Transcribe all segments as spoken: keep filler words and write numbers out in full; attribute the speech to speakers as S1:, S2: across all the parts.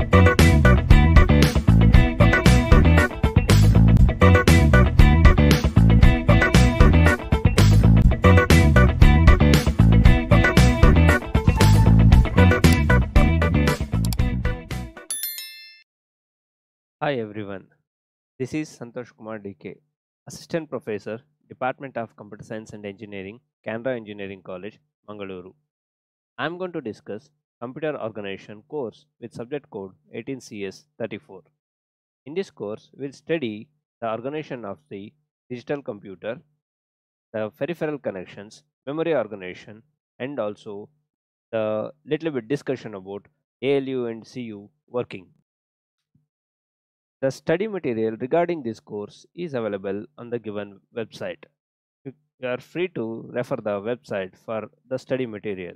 S1: Hi everyone, this is Santosh Kumar D K, Assistant Professor, Department of Computer Science and Engineering, Canara Engineering College, Mangaluru. I am going to discuss Computer Organization course with subject code eighteen C S thirty-four. In this course, we will study the organization of the digital computer, the peripheral connections, memory organization, and also the little bit discussion about A L U and C U working. The study material regarding this course is available on the given website. You you are free to refer the website for the study material.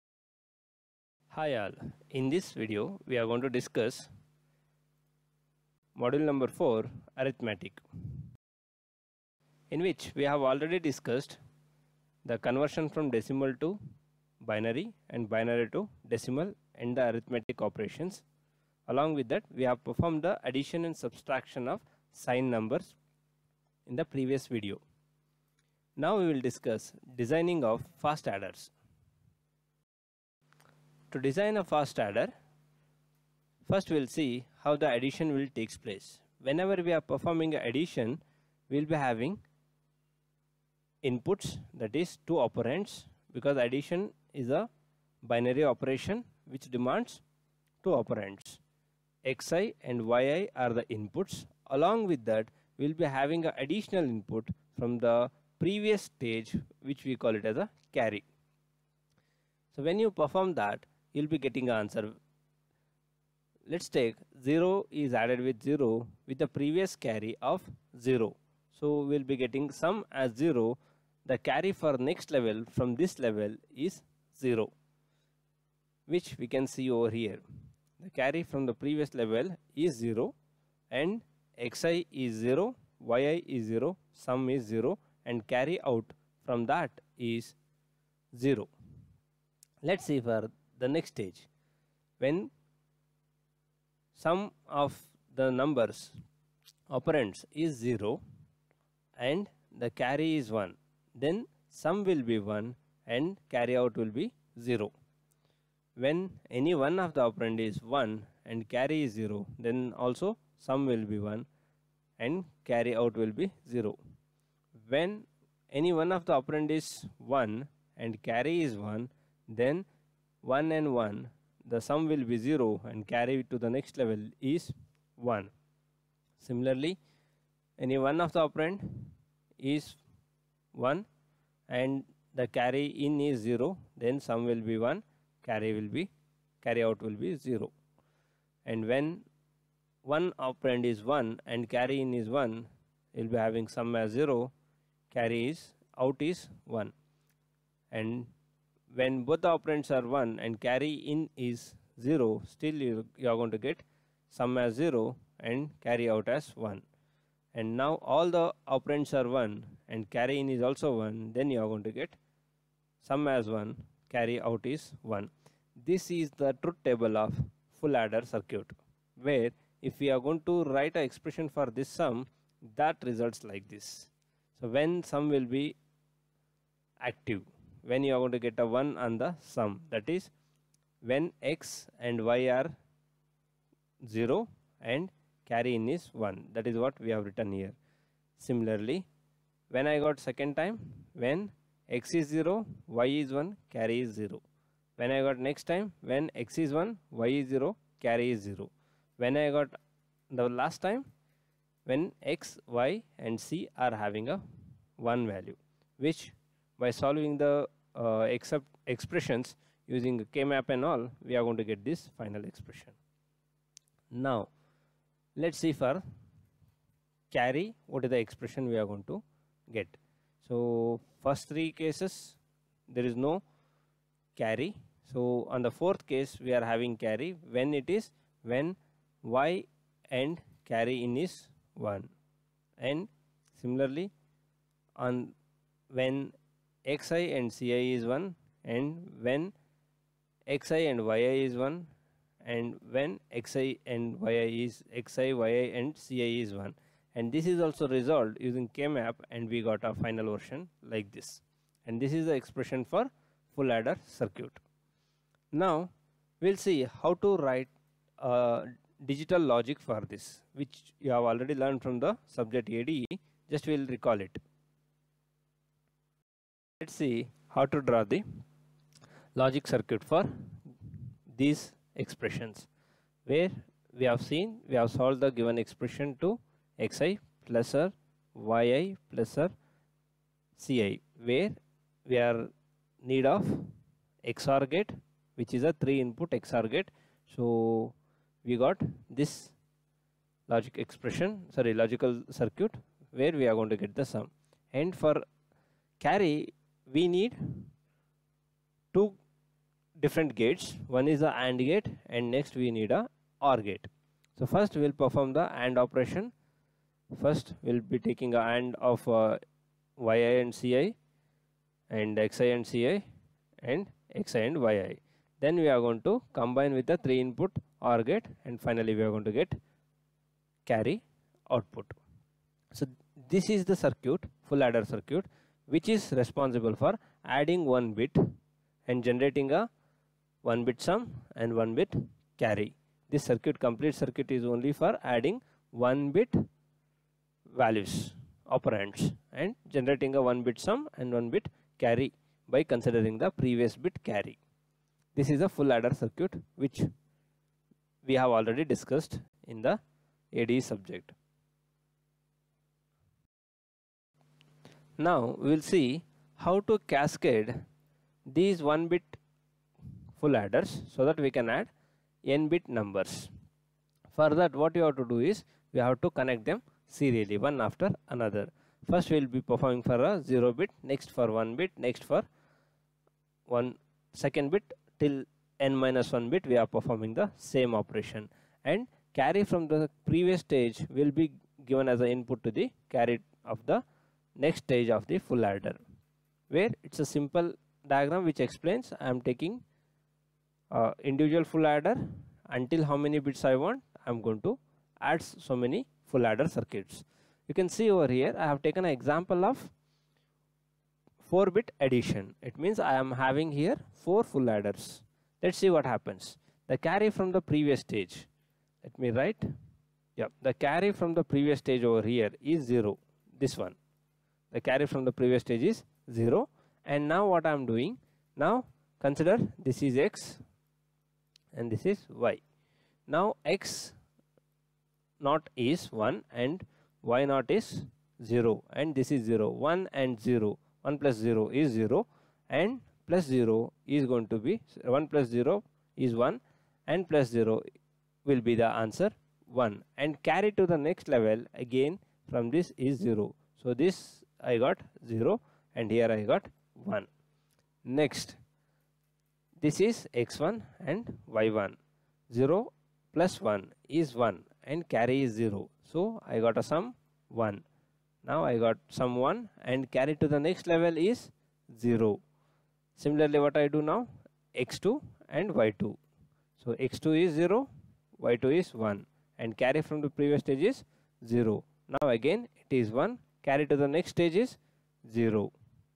S1: Hi all, in this video we are going to discuss module number four, arithmetic, in which we have already discussed the conversion from decimal to binary and binary to decimal and the arithmetic operations. Along with that, we have performed the addition and subtraction of sign numbers in the previous video. Now we will discuss designing of fast adders. To design a fast adder, first we will see how the addition will take place. Whenever we are performing addition, we will be having inputs, that is two operands, because addition is a binary operation which demands two operands. Xi and Yi are the inputs. Along with that, we will be having an additional input from the previous stage, which we call it as a carry. So when you perform that, you will be getting an answer. Let's take zero is added with zero with the previous carry of zero. So we will be getting sum as zero. The carry for next level from this level is zero, which we can see over here. The carry from the previous level is zero and Xi is zero, Yi is zero, sum is zero, and carry out from that is zero. Let's see for the next stage. When sum of the numbers operands is zero and the carry is one, then sum will be one and carry out will be zero. When any one of the operand is one and carry is zero, then also sum will be one and carry out will be zero. When any one of the operand is one and carry is one, then one and one, the sum will be zero and carry to the next level is one. Similarly, any one of the operand is one and the carry in is zero, then sum will be one, carry will be carry out will be zero. And when one operand is one and carry in is one, you will be having sum as zero, carry is out is one. And when both the operands are one and carry in is zero, still you, you are going to get sum as zero and carry out as one. And now all the operands are one and carry in is also one, then you are going to get sum as one, carry out is one. This is the truth table of full adder circuit, where if we are going to write an expression for this sum, that results like this. So when sum will be active, when you are going to get a one on the sum, that is when x and y are zero and carry in is one, that is what we have written here. Similarly, when I got second time, when x is zero, y is one, carry is zero. When I got next time, when x is one, y is zero, carry is zero. When I got the last time, when x, y and c are having a one value, which by solving the uh, except expressions using K-map and all, we are going to get this final expression. Now let's see for carry, what is the expression we are going to get. So first three cases there is no carry. So on the fourth case we are having carry when it is when y and carry in is one, and similarly on when xi and ci is one, and when xi and yi is one, and when xi and yi is xi, yi and ci is one. And this is also resolved using K-map, and we got a final version like this. And this is the expression for full adder circuit. Now we'll see how to write a digital logic for this, which you have already learned from the subject A D E. Just we'll recall it. Let's see how to draw the logic circuit for these expressions, where we have seen we have solved the given expression to xi plus or yi plus or ci, where we are need of X O R gate, which is a three input X O R gate. So we got this logic expression, sorry, logical circuit, where we are going to get the sum. And for carry, we need two different gates. One is the AND gate, and next we need a OR gate. So first we will perform the AND operation. First we will be taking a AND of uh, yi and ci, and xi and ci, and xi and yi. Then we are going to combine with the three input OR gate, and finally we are going to get carry output. So this is the circuit, full adder circuit, which is responsible for adding one bit and generating a one bit sum and one bit carry. This circuit, complete circuit, is only for adding one bit values, operands, and generating a one bit sum and one bit carry by considering the previous bit carry. This is a full adder circuit, which we have already discussed in the A D E subject. Now we will see how to cascade these one bit full adders so that we can add n bit numbers. For that, what you have to do is we have to connect them serially, one after another. First we will be performing for a zero bit, next for one bit, next for one second bit, till n minus one bit we are performing the same operation. And carry from the previous stage will be given as an input to the carry of the next stage of the full adder, where it's a simple diagram which explains I am taking uh, individual full adder until how many bits I want. I am going to add so many full adder circuits. You can see over here I have taken an example of four bit addition. It means I am having here four full adders. Let's see what happens. The carry from the previous stage, let me write, yeah, the carry from the previous stage over here is zero, this one. The carry from the previous stage is zero. And now what I am doing, now consider this is x and this is y. Now x naught is one and y naught is zero, and this is zero. one and zero, one plus zero is zero, and plus zero is going to be one plus zero is one, and plus zero will be the answer one. And carry to the next level again from this is zero. So this I got zero, and here I got one. Next, this is x one and y one. zero plus one is one, and carry is zero. So I got a sum one. Now I got sum one, and carry to the next level is zero. Similarly, what I do now, x two and y two. So x two is zero, y two is one, and carry from the previous stage is zero. Now again it is one, carry to the next stage is zero.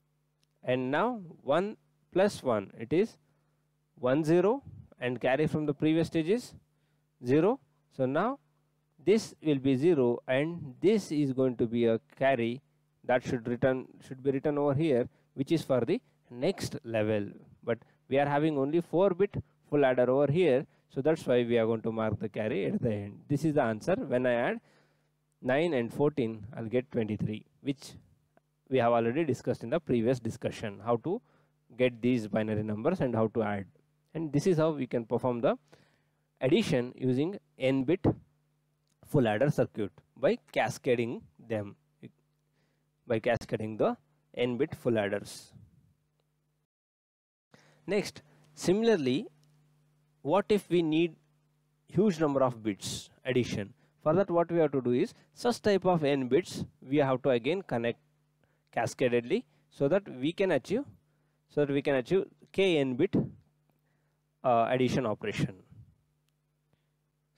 S1: And now one plus one, it is one zero, and carry from the previous stage is zero. So now this will be zero, and this is going to be a carry that should return should be written over here, which is for the next level. But we are having only four bit full adder over here, so that's why we are going to mark the carry at the end. This is the answer. When I add nine and fourteen, I'll get twenty-three, which we have already discussed in the previous discussion, how to get these binary numbers and how to add. And this is how we can perform the addition using n bit full adder circuit by cascading them, by cascading the n bit full adders. Next, similarly, what if we need huge number of bits addition? For that, what we have to do is such type of n bits we have to again connect cascadedly, so that we can achieve so that we can achieve k n bit uh, addition operation.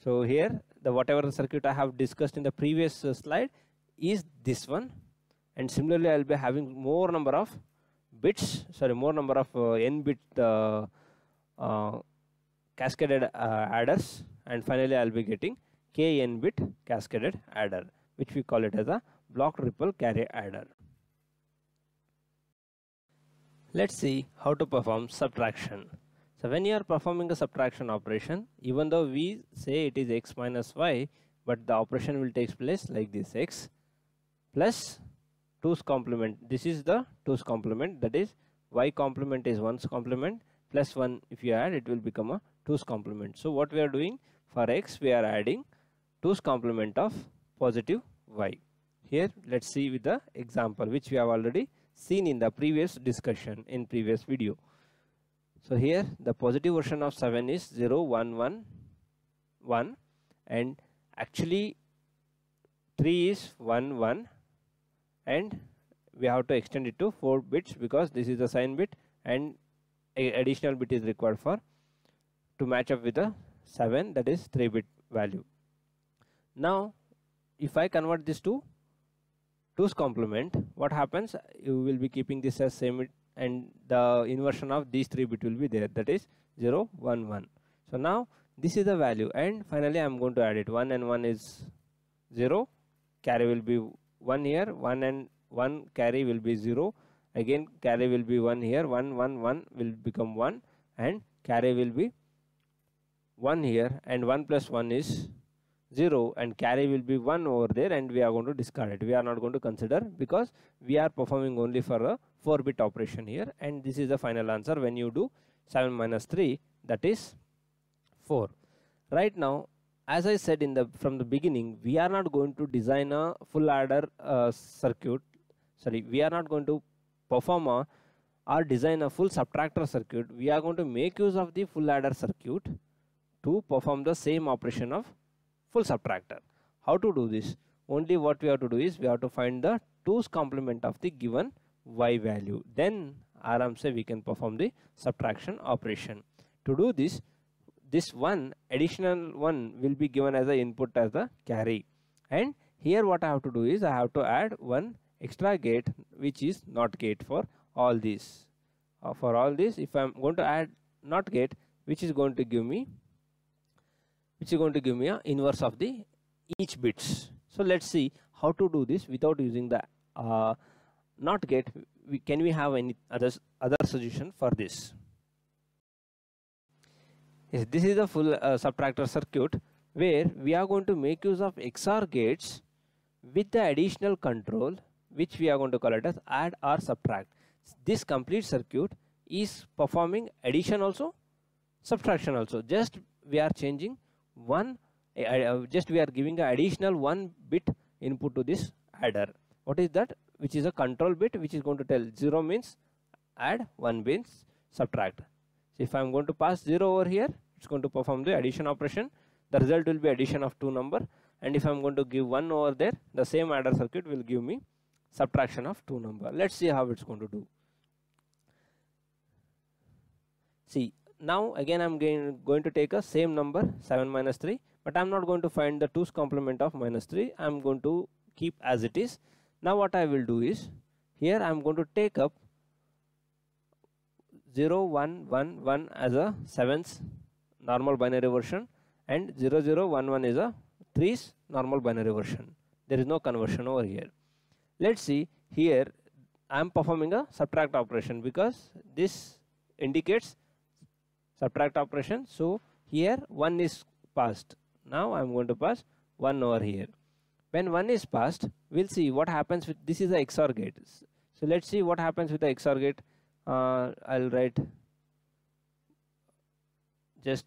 S1: So here the whatever the circuit I have discussed in the previous uh, slide is this one, and similarly I will be having more number of bits, sorry more number of uh, n bit uh, uh, cascaded uh, adders, and finally I will be getting k n bit cascaded adder, which we call it as a block ripple carry adder. Let's see how to perform subtraction. So when you are performing a subtraction operation, even though we say it is x minus y, but the operation will take place like this: x plus two's complement. This is the two's complement, that is y complement is one's complement, plus one if you add it will become a two's complement. So what we are doing for x, we are adding two's complement of positive y. Here let's see with the example which we have already seen in the previous discussion in previous video. So here the positive version of seven is zero, one, one, one, and actually three is one, one, and we have to extend it to four bits because this is the sign bit and a additional bit is required for to match up with the seven, that is three bit value. Now if I convert this to two's complement, what happens? You will be keeping this as same, and the inversion of these three bit will be there, that is zero, one, one. So now this is the value, and finally I am going to add it. One and one is zero, carry will be one here, one and one carry will be zero, again carry will be one here, one, one, one will become one, and carry will be one here, and one plus one is zero, and carry will be one over there, and we are going to discard it. We are not going to consider because we are performing only for a four bit operation here, and this is the final answer when you do seven minus three, that is four. Right now, as I said in the from the beginning, we are not going to design a full adder uh, circuit, sorry we are not going to perform a or design a full subtractor circuit. We are going to make use of the full adder circuit to perform the same operation of full subtractor. How to do this? Only what we have to do is we have to find the two's complement of the given y value, then aram se we can perform the subtraction operation. To do this, this one additional one will be given as the input as the carry, and here what I have to do is I have to add one extra gate which is NOT gate for all these. Uh, for all this, if I am going to add NOT gate, which is going to give me which is going to give me a inverse of the each bits. So let's see how to do this without using the uh, NOT gate. We, can we have any other other solution for this? Yes, this is a full uh, subtractor circuit where we are going to make use of X O R gates with the additional control which we are going to call it as add or subtract. This complete circuit is performing addition also, subtraction also. Just we are changing one, uh, just we are giving an additional one bit input to this adder. What is that? Which is a control bit which is going to tell zero means add, one means subtract. So if I am going to pass zero over here, it's going to perform the addition operation. The result will be addition of two number, and if I am going to give one over there, the same adder circuit will give me subtraction of two number. Let's see how it's going to do. See, now again I am going to take a same number seven minus three, but I am not going to find the two's complement of minus three. I am going to keep as it is. Now what I will do is, here I am going to take up zero, one, one, one as a seven's normal binary version, and zero, zero, one, one is a three's normal binary version. There is no conversion over here. Let's see, here I am performing a subtract operation because this indicates subtract operation. So here one is passed. Now I am going to pass one over here. When one is passed, we'll see what happens with this is the X O R gate. So let's see what happens with the X O R gate. Uh, I'll write just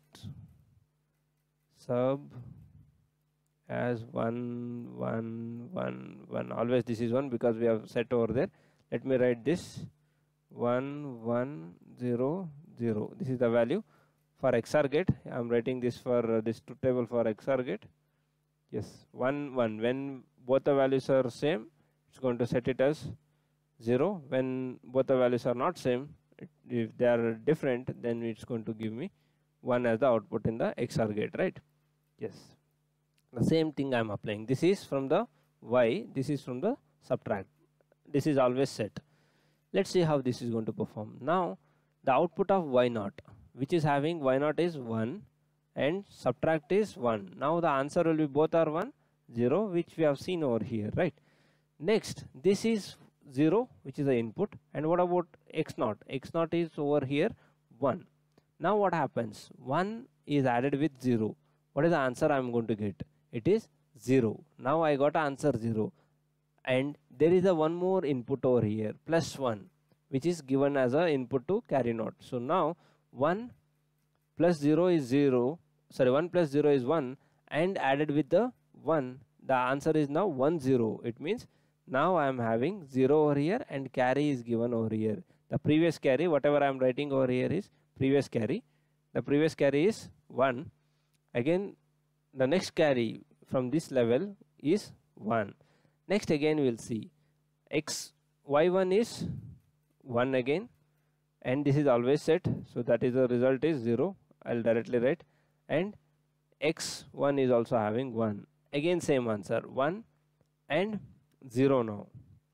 S1: sub as one, one, one, one. Always this is one because we have set over there. Let me write this one, one, zero, zero. This is the value for X O R gate. I am writing this for uh, this two table for X O R gate. Yes, one, one. When both the values are same, it's going to set it as zero. When both the values are not same, it, if they are different, then it's going to give me one as the output in the X O R gate, right? Yes, the same thing I am applying. This is from the y, this is from the subtract. This is always set. Let's see how this is going to perform. Now the output of y naught, which is having y naught is one and subtract is one. Now the answer will be both are one, zero, which we have seen over here, right? Next, this is zero, which is the input. And what about x naught? X naught is over here one. Now what happens? one is added with zero. What is the answer I am going to get? It is zero. Now I got answer zero. And there is a one more input over here, plus one, which is given as a input to carry naught. So now one plus zero is zero, sorry, one plus zero is one, and added with the one, the answer is now one zero. It means now I am having zero over here and carry is given over here. The previous carry, whatever I am writing over here is previous carry. The previous carry is one. Again, the next carry from this level is one. Next again we will see x, y one is one again, and this is always set. So that is the result is zero. I will directly write. And x one is also having one. Again same answer, one and zero now.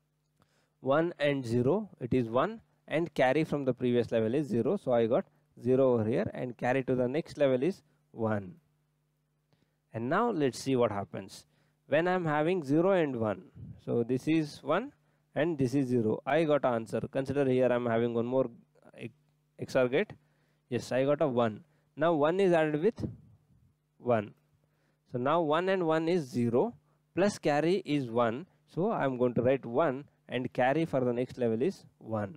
S1: one and zero, it is one, and carry from the previous level is zero. So I got zero over here, and carry to the next level is one. And now let's see what happens when I am having zero and one. So this is one and this is zero. I got an answer. Consider here I am having one more X O R gate. Yes, I got a one. Now one is added with one. So now one and one is zero, plus carry is one. So I am going to write one, and carry for the next level is one.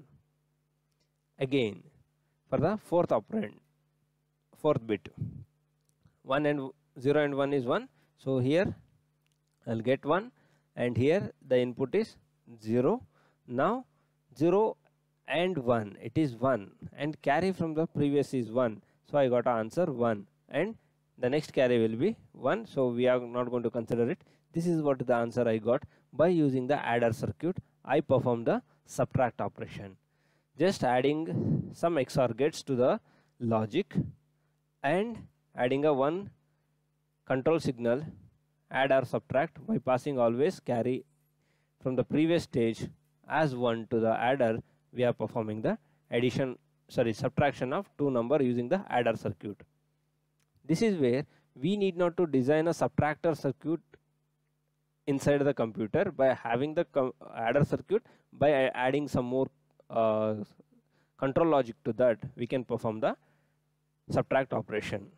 S1: Again, for the fourth operand, fourth bit, one and zero and one is one. So here I will get one, and here the input is zero. Now zero and one, it is one, and carry from the previous is one. So I got an answer one, and the next carry will be one. So we are not going to consider it. This is what the answer I got. By using the adder circuit, I perform the subtract operation. Just adding some X O R gates to the logic and adding a one control signal, add or subtract, by passing always carry from the previous stage as one to the adder. We are performing the addition, sorry, subtraction of two number using the adder circuit. This is where we need not to design a subtractor circuit inside the computer. By having the adder circuit, by adding some more uh, control logic to that, we can perform the subtract operation.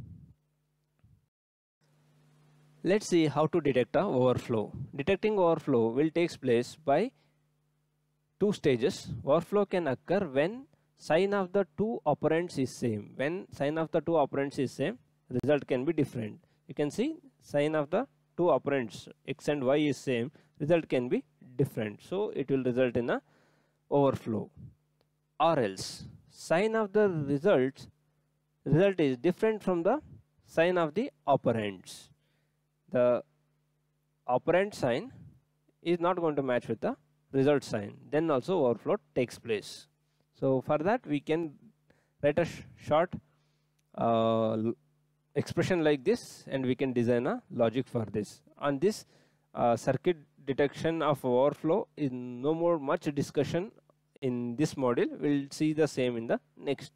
S1: Let's see how to detect a overflow. Detecting overflow will take place by two stages. Overflow can occur when sign of the two operands is same. When sign of the two operands is same, result can be different. You can see sign of the two operands x and y is same, result can be different. So it will result in a overflow. Or else sign of the results result is different from the sign of the operands. The operand sign is not going to match with the result sign, then also overflow takes place. So for that we can write a sh short uh, expression like this, and we can design a logic for this. On this uh, circuit detection of overflow is no more much discussion in this module. We'll see the same in the next.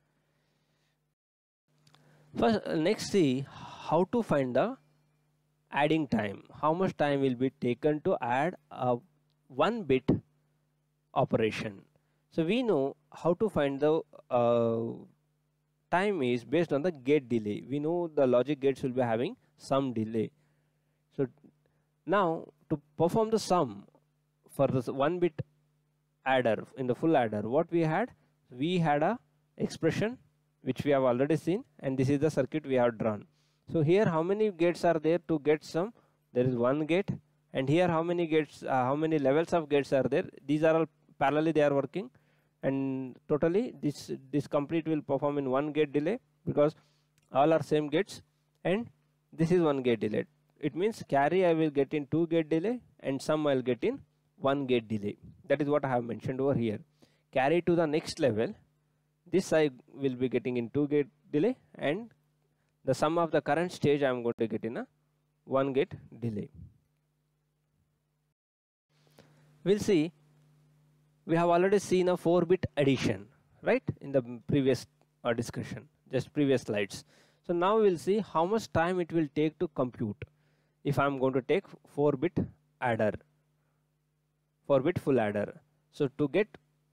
S1: First, uh, next see how to find the adding time. How much time will be taken to add a one bit operation. So we know how to find the uh, time is based on the gate delay. We know the logic gates will be having some delay. So now to perform the sum for this one bit adder in the full adder, what we had? We had a expression which we have already seen, and this is the circuit we have drawn. So here how many gates are there to get sum? There is one gate, and here how many gates, uh, how many levels of gates are there? These are all parallelly they are working, and totally this this complete will perform in one gate delay because all are same gates, and this is one gate delay. It means carry I will get in two gate delay and sum I will get in one gate delay. That is what I have mentioned over here. Carry to the next level, this I will be getting in two gate delay, and the sum of the current stage I am going to get in a one gate delay. We'll see, we have already seen a four bit addition, right, in the previous uh, discussion, just previous slides. So now we'll see how much time it will take to compute if I'm going to take four bit adder, four bit full adder. So to get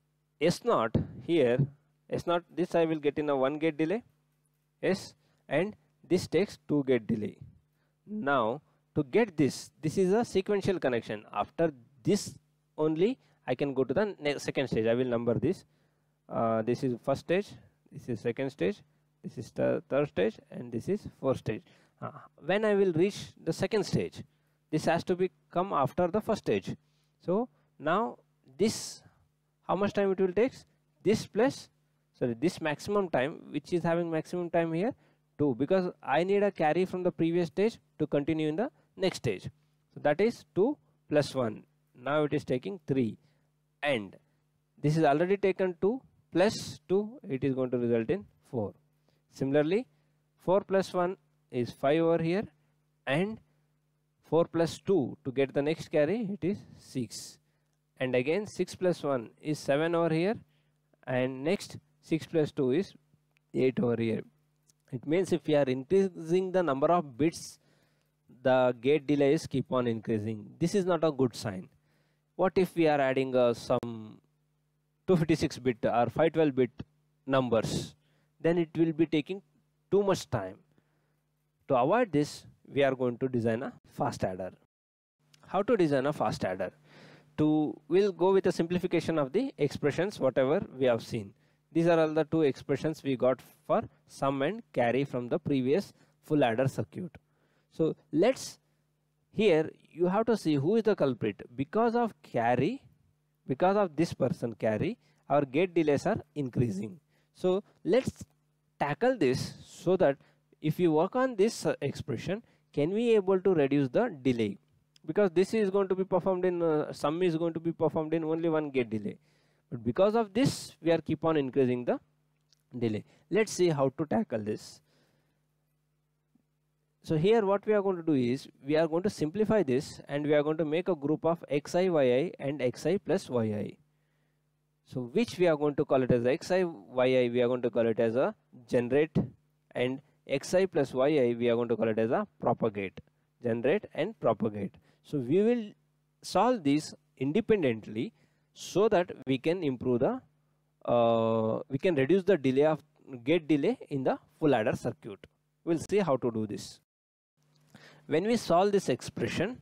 S1: S naught here, S naught, this I will get in a one gate delay, yes, and this takes two gate delay. Now to get this, this is a sequential connection. After this only I can go to the second stage. I will number this. Uh, this is first stage, this is second stage, this is the third stage, and this is fourth stage. Uh, when I will reach the second stage, this has to be come after the first stage. So now this, how much time it will take? This plus, sorry, this maximum time, which is having maximum time here, two, because I need a carry from the previous stage to continue in the next stage. So that is two plus one. Now it is taking three, and this is already taken two plus two, it is going to result in four. Similarly, four plus one is five over here, and four plus two to get the next carry, it is six. And again six plus one is seven over here, and next six plus two is eight over here. It means if we are increasing the number of bits, the gate delays keep on increasing. This is not a good sign. What if we are adding uh, some two fifty-six bit or five twelve bit numbers? Then it will be taking too much time. To avoid this, we are going to design a fast adder. How to design a fast adder? To we'll go with a simplification of the expressions whatever we have seen. These are all the two expressions we got for sum and carry from the previous full adder circuit. So let's, here you have to see who is the culprit. Because of carry, because of this person carry, our gate delays are increasing. So let's tackle this so that if you work on this uh, expression, can we able to reduce the delay? Because this is going to be performed in, uh, sum is going to be performed in only one gate delay. But because of this, we are keep on increasing the delay. Let's see how to tackle this. So here what we are going to do is, we are going to simplify this, and we are going to make a group of xi, yi and xi plus yi. So which we are going to call it as xi, yi, we are going to call it as a generate, and xi plus yi we are going to call it as a propagate, generate and propagate. So we will solve these independently so that we can improve the, uh, we can reduce the delay of gate delay in the full adder circuit. We'll see how to do this. When we solve this expression,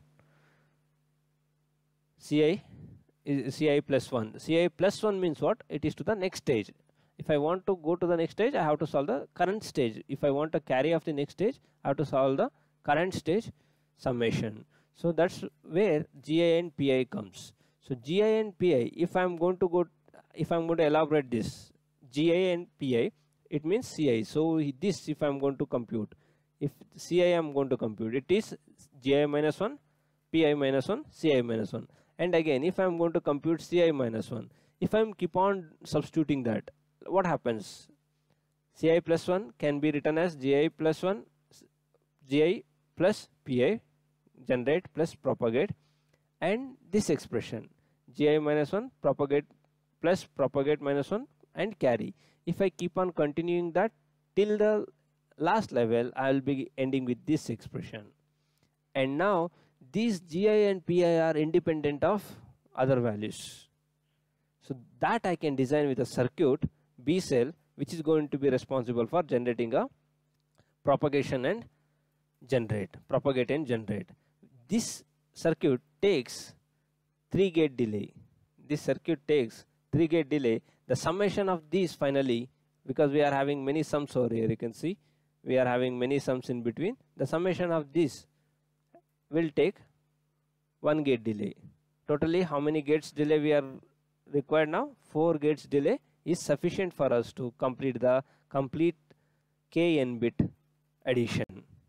S1: Ci is Ci plus one. Ci plus one means what? It is to the next stage. If I want to go to the next stage, I have to solve the current stage. If I want a carry of the next stage, I have to solve the current stage summation. So that's where Gi and Pi comes. So Gi and Pi, if I am going to go, if I am going to elaborate this, Gi and Pi, it means Ci. So this, if I am going to compute, if Ci I am going to compute, it is Gi minus one, Pi minus one, Ci minus one. And again, if I am going to compute Ci minus one, if I am keep on substituting that, what happens? Ci plus one can be written as Gi plus one, Gi plus Pi, generate plus propagate, and this expression Gi minus one, propagate plus propagate minus one, and carry. If I keep on continuing that till the last level, I will be ending with this expression. And now these Gi and Pi are independent of other values. So that I can design with a circuit B cell, which is going to be responsible for generating a propagation and generate, propagate and generate. This circuit takes three gate delay. This circuit takes three gate delay. The summation of these finally, because we are having many sums over here, you can see we are having many sums in between. The summation of this will take one gate delay. Totally how many gates delay we are required now? Four gates delay is sufficient for us to complete the complete k n bit addition.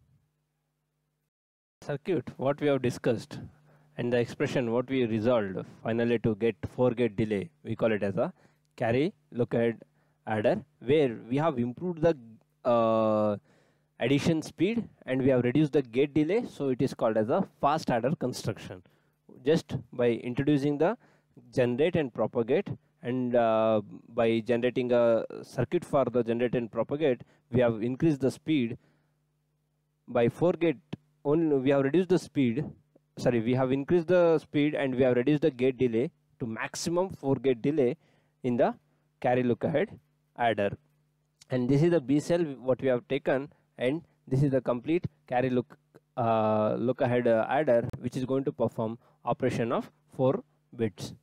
S1: Circuit what we have discussed and the expression what we resolved finally to get four gate delay, we call it as a carry locate adder, where we have improved the uh, addition speed and we have reduced the gate delay, so it is called as a fast adder construction. Just by introducing the generate and propagate, and uh, by generating a circuit for the generate and propagate, we have increased the speed by four gate. Only we have reduced the speed, sorry, we have increased the speed and we have reduced the gate delay to maximum four gate delay in the carry look ahead adder. And this is the B cell what we have taken, and this is the complete carry look uh, look ahead uh, adder, which is going to perform operation of four bits.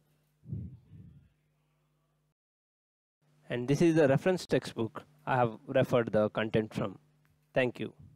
S1: And this is the reference textbook I have referred the content from. Thank you.